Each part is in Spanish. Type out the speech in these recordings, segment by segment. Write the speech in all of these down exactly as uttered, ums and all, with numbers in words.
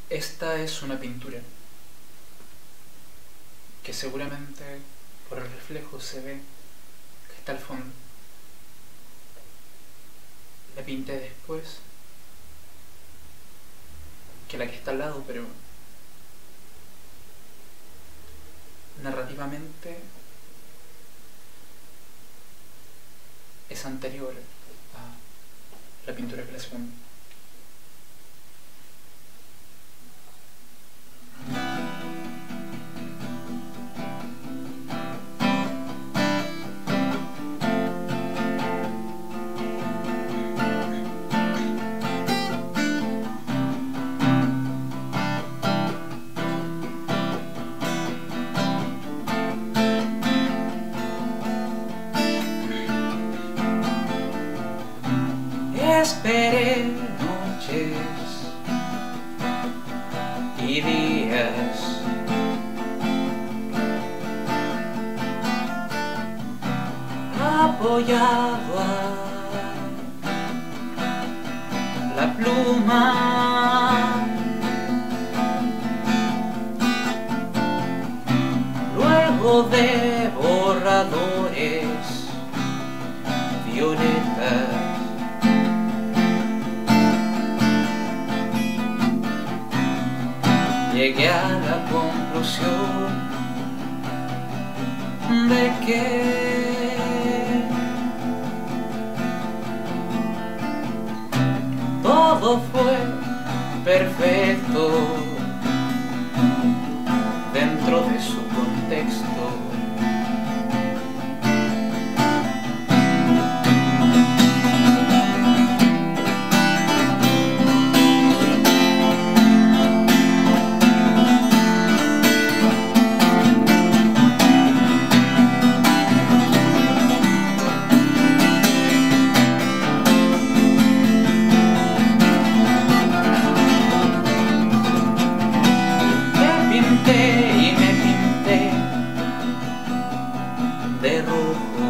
Esta es una pintura que seguramente por el reflejo se ve que está al fondo. La pinté después que la que está al lado, pero narrativamente es anterior a la pintura que la segunda. Esperé noches y días apoyado a la pluma, luego de borradores violetas. Llegué a la conclusión de que todo fue perfecto dentro de su contexto. Y me pinté de rojo,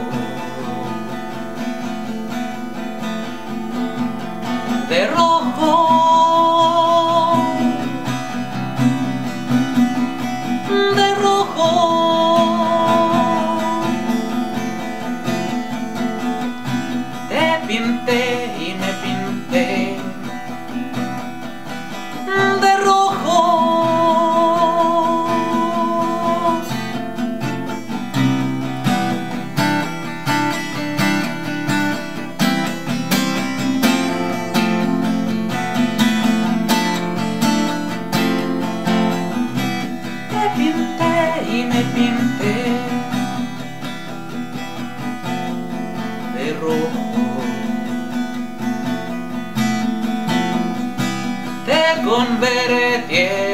de rojo, de rojo. Te pinté y me pinté de rojo. Y me pinté de rojo. Te convertí